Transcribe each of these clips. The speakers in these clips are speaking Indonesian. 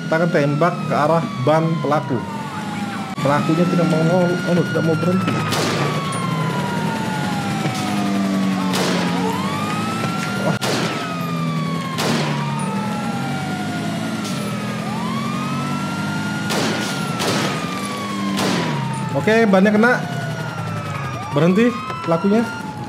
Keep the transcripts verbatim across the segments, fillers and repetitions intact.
kita akan tembak ke arah ban pelaku. Pelakunya tidak mau oh, oh, tidak mau berhenti. Wah. Oke, bannya kena. Berhenti pelakunya.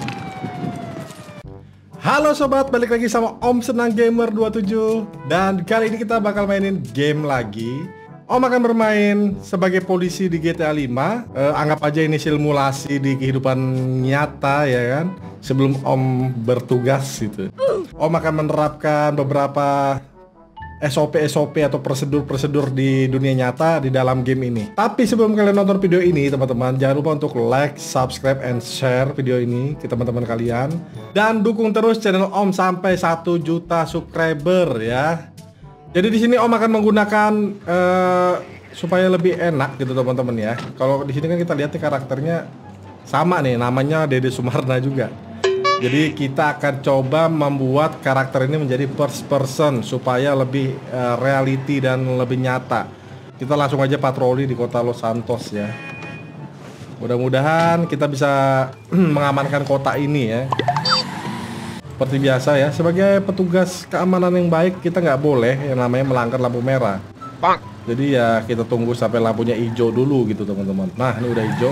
Halo sobat, balik lagi sama Om Senang Gamer dua puluh tujuh. Dan kali ini kita bakal mainin game lagi. Om akan bermain sebagai polisi di G T A lima. eh, Anggap aja ini simulasi di kehidupan nyata ya kan, sebelum Om bertugas gitu. Om akan menerapkan beberapa S O P S O P atau prosedur-prosedur di dunia nyata di dalam game ini. Tapi sebelum kalian nonton video ini teman-teman, jangan lupa untuk like, subscribe, and share video ini ke teman-teman kalian. Dan dukung terus channel Om sampai satu juta subscriber ya. Jadi di sini Om akan menggunakan uh, supaya lebih enak gitu teman-teman ya. Kalau di sini kan kita lihat nih karakternya sama nih, namanya Dede Sumarna juga. Jadi kita akan coba membuat karakter ini menjadi first person supaya lebih uh, reality dan lebih nyata. Kita langsung aja patroli di kota Los Santos ya. Mudah-mudahan kita bisa mengamankan kota ini ya. Seperti biasa ya, sebagai petugas keamanan yang baik kita nggak boleh yang namanya melanggar lampu merah. Jadi ya kita tunggu sampai lampunya hijau dulu gitu teman-teman. Nah ini udah hijau.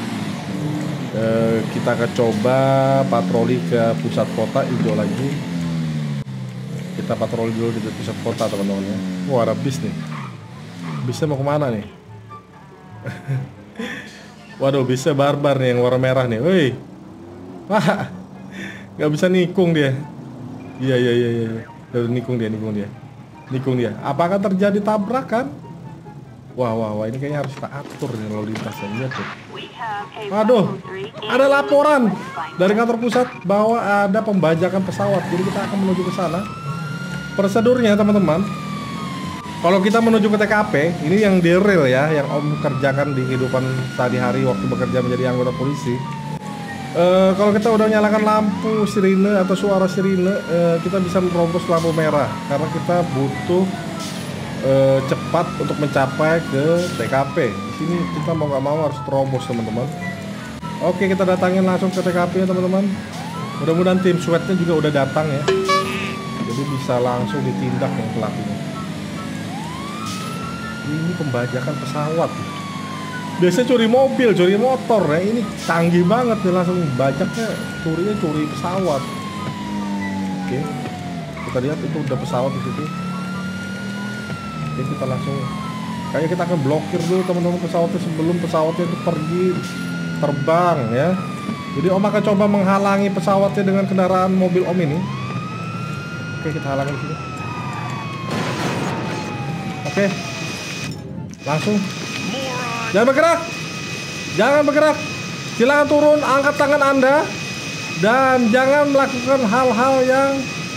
Uh, kita akan coba patroli ke pusat kota, hijau lagi. Kita patroli dulu di pusat kota teman-teman ya. Wah ada bis nih. Bisnya mau kemana nih? Waduh bisnya barbar nih yang warna merah nih. Woi, wah, nggak bisa nikung dia. Iya iya iya iya. Nikung dia, nikung dia, nikung dia. Apakah terjadi tabrakan? Wah wah wah ini kayaknya harus kita atur nih lalu lintasnya. Lihat tuh. Aduh, ada laporan dari kantor pusat bahwa ada pembajakan pesawat. Jadi kita akan menuju ke sana. Prosedurnya teman-teman, kalau kita menuju ke T K P, ini yang di real ya, yang Om kerjakan di kehidupan sehari-hari waktu bekerja menjadi anggota polisi. Uh, kalau kita udah nyalakan lampu sirine atau suara sirine, uh, kita bisa menerobos lampu merah karena kita butuh uh, cepat untuk mencapai ke T K P. Di sini kita mau nggak mau harus terobos teman-teman. Oke, kita datangin langsung ke T K P ya teman-teman. Mudah-mudahan tim sweatnya juga udah datang ya. Jadi bisa langsung ditindak yang pelakunya. Ini pembajakan pesawat. Biasanya curi mobil, curi motor ya. Ini canggih banget nih, langsung bajaknya curinya curi pesawat. Oke, kita lihat itu udah pesawat di situ. Oke, kita langsung kayaknya kita akan blokir dulu teman-teman pesawatnya sebelum pesawatnya itu pergi terbang ya. Jadi Om akan coba menghalangi pesawatnya dengan kendaraan mobil Om ini. Oke, kita halangi di sini. Oke, langsung. Jangan bergerak, jangan bergerak. Silakan turun, angkat tangan Anda, dan jangan melakukan hal-hal yang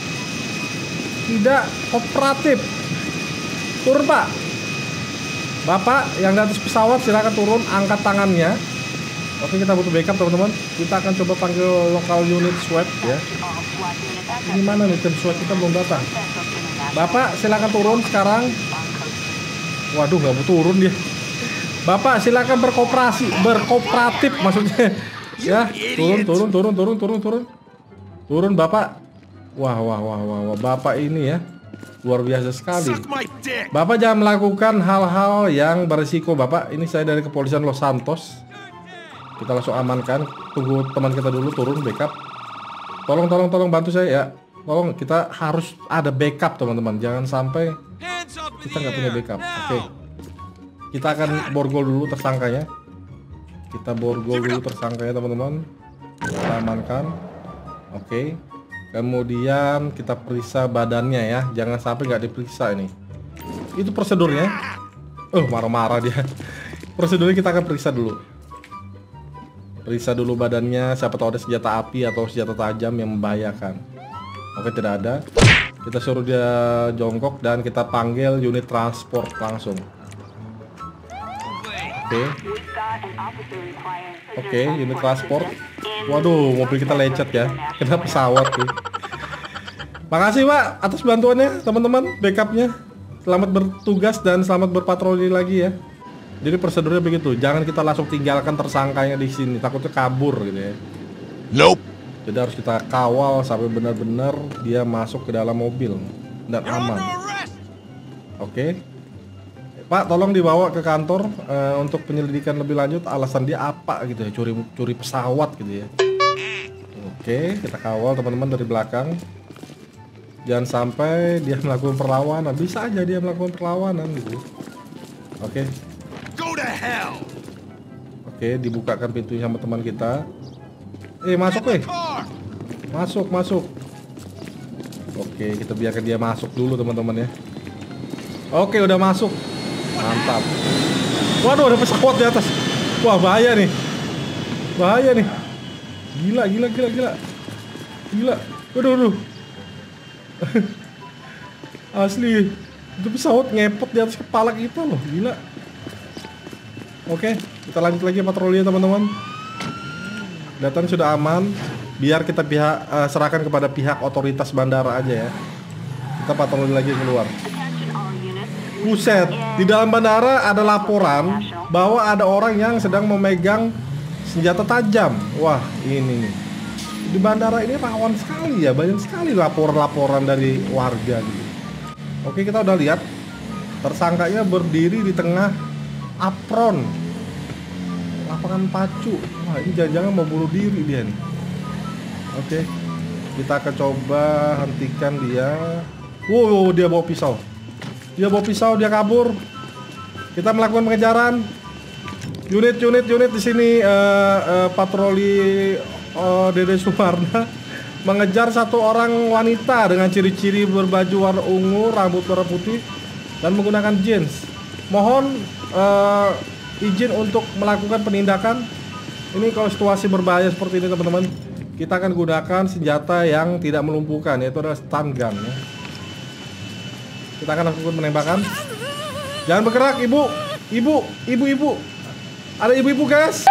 tidak kooperatif. Turun Pak. Bapak yang di atas pesawat silakan turun, angkat tangannya. Oke, kita butuh backup teman-teman. Kita akan coba panggil lokal unit SWAT ya. Ini mana nih tim SWAT kita belum datang. Bapak silakan turun sekarang. Waduh, nggak mau turun dia. Bapak silakan berkooperasi, berkooperatif maksudnya. Ya, turun, turun, turun, turun, turun, turun. Turun Bapak. Wah, wah, wah, wah, wah. Bapak ini ya luar biasa sekali. Bapak jangan melakukan hal-hal yang berisiko Bapak. Ini saya dari kepolisian Los Santos. Kita langsung amankan. Tunggu teman kita dulu turun backup. Tolong, tolong, tolong bantu saya ya. Tolong, kita harus ada backup teman-teman. Jangan sampai kita nggak punya backup. Oke, kita akan borgol dulu tersangkanya. Kita borgol dulu tersangkanya teman-teman. Kita amankan. Oke. Kemudian kita periksa badannya ya. Jangan sampai nggak diperiksa ini. Itu prosedurnya. Oh, marah-marah dia. Prosedurnya kita akan periksa dulu. Periksa dulu badannya. Siapa tahu ada senjata api atau senjata tajam yang membahayakan. Oke, tidak ada. Kita suruh dia jongkok dan kita panggil unit transport langsung. Oke. Oke, unit transport. Waduh, mobil kita lecet ya. Kena pesawat tuh. Makasih Pak atas bantuannya teman-teman, backupnya. selamat bertugas dan selamat berpatroli lagi ya. Jadi prosedurnya begitu, jangan kita langsung tinggalkan tersangkanya di sini, takutnya kabur gitu ya. Nope. Jadi harus kita kawal sampai benar-benar dia masuk ke dalam mobil dan aman. Oke. Pak, tolong dibawa ke kantor uh, untuk penyelidikan lebih lanjut. Alasan dia apa gitu ya, curi curi pesawat gitu ya. Oke, kita kawal teman-teman dari belakang. Jangan sampai dia melakukan perlawanan. Bisa aja dia melakukan perlawanan gitu. Oke. Go to hell. Oke, dibukakan pintunya sama teman kita. Eh, masuk eh. Masuk, masuk. Oke, kita biarkan dia masuk dulu teman-teman ya. Oke, udah masuk. Mantap. Waduh, ada pesawat di atas. Wah, bahaya nih. Bahaya nih. Gila, gila, gila, gila. Gila. Waduh, waduh. Asli. Itu pesawat ngepot di atas kepala kita loh. Gila. Oke, kita lanjut lagi patroli teman-teman. Data sudah aman. Biar kita pihak uh, serahkan kepada pihak otoritas bandara aja ya. Kita patroli lagi keluar. Buset, di dalam bandara ada laporan bahwa ada orang yang sedang memegang senjata tajam. Wah, ini nih. Di bandara ini rawan sekali ya, banyak sekali laporan-laporan dari warga gitu. Oke, kita udah lihat tersangkanya berdiri di tengah apron, lapangan pacu. Wah, ini jangan-jangan mau bunuh diri dia nih. Oke, kita akan coba hentikan dia. Wow, dia bawa pisau. Dia bawa pisau, dia kabur. Kita melakukan pengejaran. Unit-unit unit di sini uh, uh, patroli uh, Dede Sumarna mengejar satu orang wanita dengan ciri-ciri berbaju warna ungu, rambut warna putih, dan menggunakan jeans. Mohon uh, izin untuk melakukan penindakan. Ini kalau situasi berbahaya seperti ini teman-teman, kita akan gunakan senjata yang tidak melumpuhkan, yaitu adalah stun gun ya. Kita akan lakukan penembakan. Jangan bergerak, ibu, ibu, ibu, ibu. Ada ibu-ibu, guys.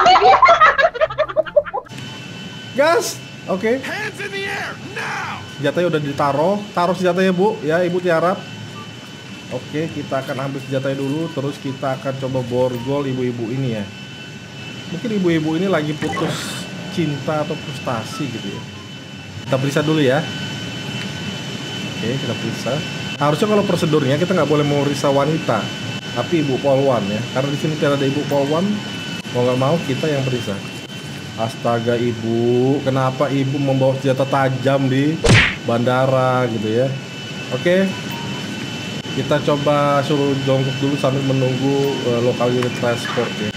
Gas. Oke. Okay. Senjatanya udah ditaruh. Taruh senjatanya, Bu. Ya, Ibu tiarap. Oke, okay, kita akan ambil senjatanya dulu. Terus kita akan coba borgol ibu-ibu ini ya. Mungkin ibu-ibu ini lagi putus cinta atau frustasi gitu ya. Kita periksa dulu ya. Oke, okay, kita periksa. Harusnya kalau prosedurnya kita nggak boleh memeriksa wanita, tapi ibu polwan ya. Karena di sini tidak ada ibu polwan, mau nggak mau kita yang periksa. Astaga ibu, kenapa ibu membawa senjata tajam di bandara gitu ya? Oke, kita coba suruh jongkok dulu sambil menunggu uh, lokal unit transport ya.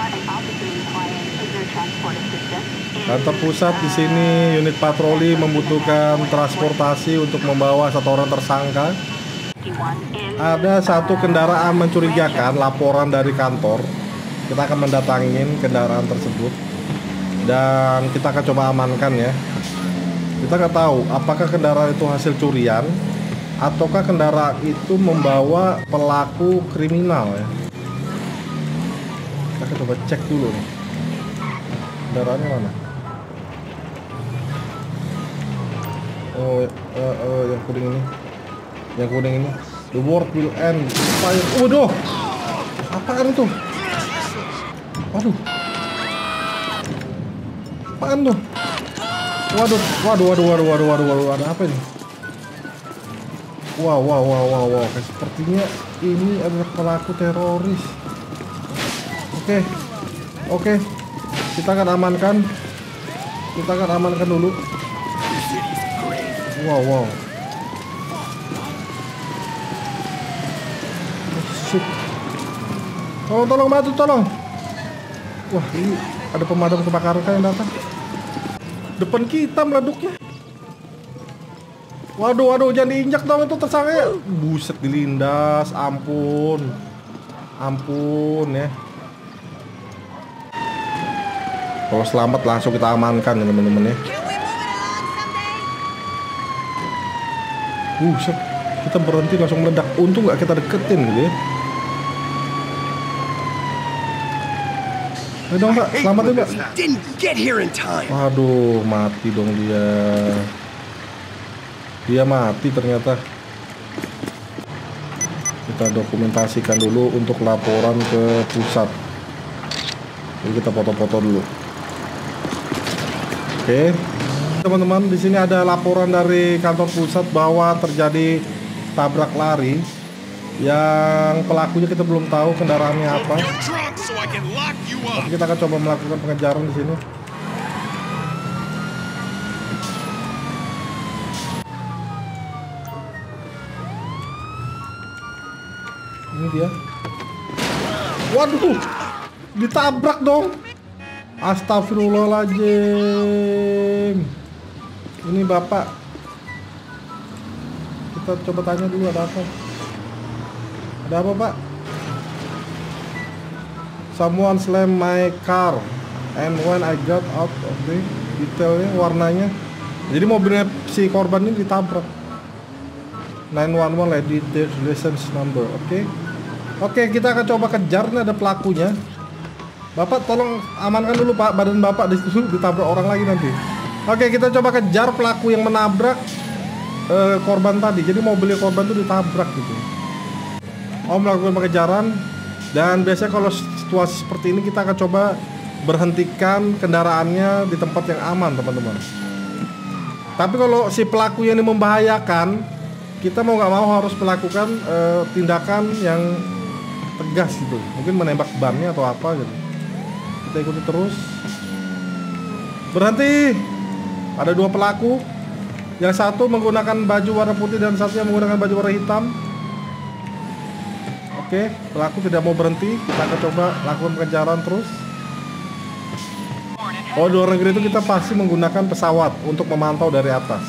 Kantor pusat di sini unit patroli membutuhkan transportasi untuk membawa satu orang tersangka. Ada satu kendaraan mencurigakan, laporan dari kantor. Kita akan mendatangin kendaraan tersebut dan kita akan coba amankan ya. Kita nggak tahu apakah kendaraan itu hasil curian ataukah kendaraan itu membawa pelaku kriminal ya. Kita akan coba cek dulu nih. Kendaraannya mana? Oh, uh, uh, yang kuning ini, yang kuning ini. The world will end. Fire. Waduh, apaan tuh? Waduh, apaan tuh? Waduh, waduh, waduh, waduh, waduh, waduh, waduh, ada apa ini? Wow, wow, wow, wow, wow. Sepertinya ini adalah pelaku teroris. Oke, oke, kita akan amankan. Kita akan amankan dulu. Wow, wow. Shit. Tolong, tolong, bantu, tolong. Wah, ini ada pemadam kebakaran kan yang datang. Depan kita meleduknya. Waduh, waduh, jangan diinjak dong itu tersangka. Buset, dilindas, ampun. Ampun ya. Kalau selamat langsung kita amankan ya teman-teman ya. Buset, kita berhenti langsung meledak. Untung nggak kita deketin gitu ya. Ayo dong Mbak, selamatin Mbak. Waduh, mati dong dia. Dia mati ternyata. kita dokumentasikan dulu untuk laporan ke pusat. Jadi kita foto-foto dulu. Oke, teman-teman, di sini ada laporan dari kantor pusat bahwa terjadi tabrak lari yang pelakunya kita belum tahu kendaraannya apa. Tapi kita akan coba melakukan pengejaran di sini. Ini dia. Waduh, ditabrak dong. Astagfirullahaladzim. Ini bapak. Kita coba tanya dulu ada apa. Ada apa, Pak? Someone slammed my car and when I got out of the detailnya warnanya. Jadi mobilnya si korban ini ditabrak. nine one one lady their license number. Oke. Okay. Oke, kita akan coba kejar. Ini ada pelakunya. Bapak tolong amankan dulu, Pak. Badan Bapak di situ ditabrak orang lagi nanti. Oke, kita coba kejar pelaku yang menabrak uh, korban tadi. Jadi mobilnya korban itu ditabrak gitu. Om melakukan pengejaran. Dan biasanya kalau situasi seperti ini kita akan coba berhentikan kendaraannya di tempat yang aman, teman-teman. Tapi kalau si pelaku yang ini membahayakan, kita mau nggak mau harus melakukan uh, tindakan yang tegas gitu, mungkin menembak bannya atau apa gitu. Kita ikuti terus. Berhenti. Ada dua pelaku. Yang satu menggunakan baju warna putih dan satunya menggunakan baju warna hitam. Oke, pelaku tidak mau berhenti. Kita akan coba lakukan pengejaran terus. Oh, di luar negeri itu kita pasti menggunakan pesawat untuk memantau dari atas.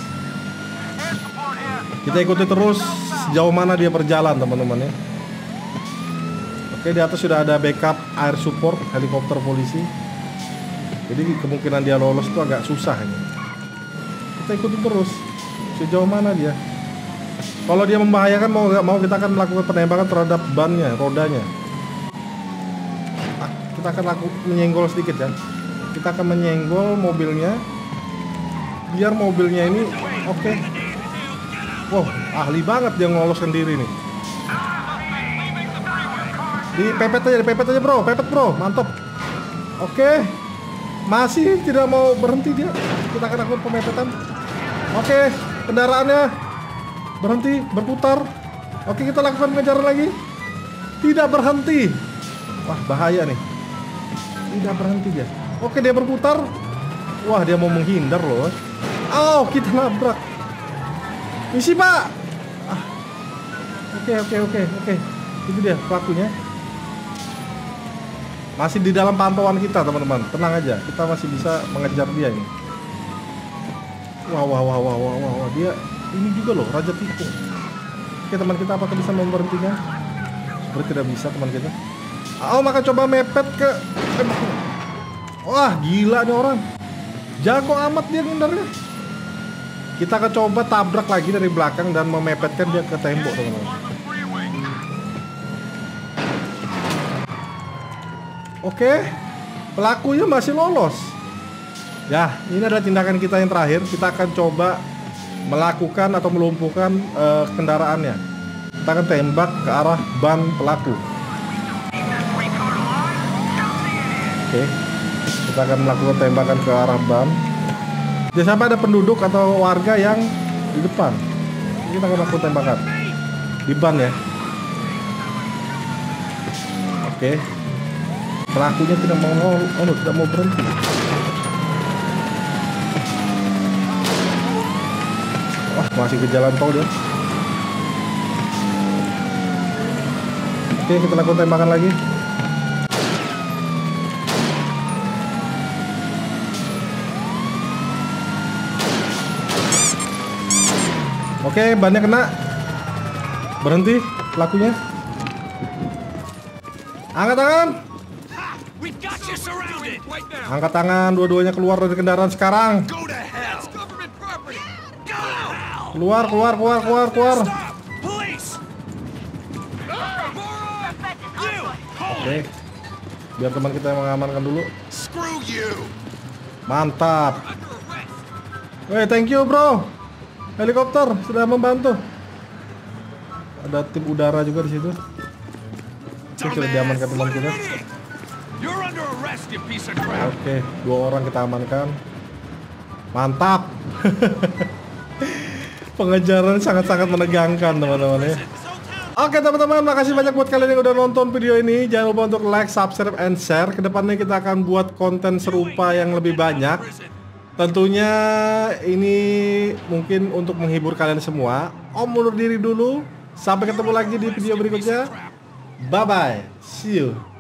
Kita ikuti terus sejauh mana dia berjalan, teman-teman ya. Oke, di atas sudah ada backup air support helikopter polisi. Jadi kemungkinan dia lolos itu agak susah ini. Kita ikuti terus sejauh mana dia. Kalau dia membahayakan, mau nggak mau kita akan melakukan penembakan terhadap bannya, rodanya. Kita akan lakukan menyenggol sedikit ya. Kita akan menyenggol mobilnya biar mobilnya ini oke. Okay. Wow, ahli banget dia ngeloloskan diri nih. Dipepet aja, dipepet aja bro, pepet bro, mantap. Oke, masih tidak mau berhenti dia. Kita akan lakukan pemepetan. Oke, kendaraannya berhenti, berputar. Oke, kita lakukan pengejaran lagi. Tidak berhenti. Wah, bahaya nih. Tidak berhenti dia. Oke, dia berputar. Wah, dia mau menghindar loh. Oh, kita nabrak. Misi pak. Ah. Oke, oke, oke, oke. Itu dia pelakunya. Masih di dalam pantauan kita, teman-teman. Tenang aja, kita masih bisa mengejar dia ini. Wah, wah, wah, wah, wah, wah, wah. Dia ini juga loh, raja tikung. Oke, teman kita apakah bisa memberhentikan? Seperti tidak bisa, teman kita. Oh, maka coba mepet ke. Wah, gila nih orang. Jago amat dia ngindarnya. Kita akan coba tabrak lagi dari belakang dan memepetkan dia ke tembok, teman-teman. Oke, pelakunya masih lolos. Ya, ini adalah tindakan kita yang terakhir. Kita akan coba melakukan atau melumpuhkan uh, kendaraannya. Kita akan tembak ke arah ban pelaku. Oke, kita akan melakukan tembakan ke arah ban. Jangan sampai ada penduduk atau warga yang di depan. Kita akan melakukan tembakan di ban ya. Oke. Pelakunya tidak mau oh, oh, tidak mau berhenti. Wah, masih ke jalan tol dia. Oke, kita lakukan tembakan lagi. Oke, bannya kena. Berhenti pelakunya. Angkat tangan. Angkat tangan, dua-duanya keluar dari kendaraan sekarang. Keluar, keluar, keluar, keluar, keluar. Oke, biar teman kita yang mengamankan dulu. Mantap. Weh, thank you bro. Helikopter sudah membantu. Ada tim udara juga di situ. Oke, kita diamankan teman kita. You're under arrest, you piece of crap. Oke, dua orang kita amankan. Mantap. Pengejaran sangat-sangat menegangkan teman-teman ya. Oke teman-teman, makasih banyak buat kalian yang udah nonton video ini. Jangan lupa untuk like, subscribe, and share. Kedepannya kita akan buat konten serupa yang lebih banyak. Tentunya ini mungkin untuk menghibur kalian semua. Om undur diri dulu. Sampai ketemu lagi di video berikutnya. Bye-bye. See you.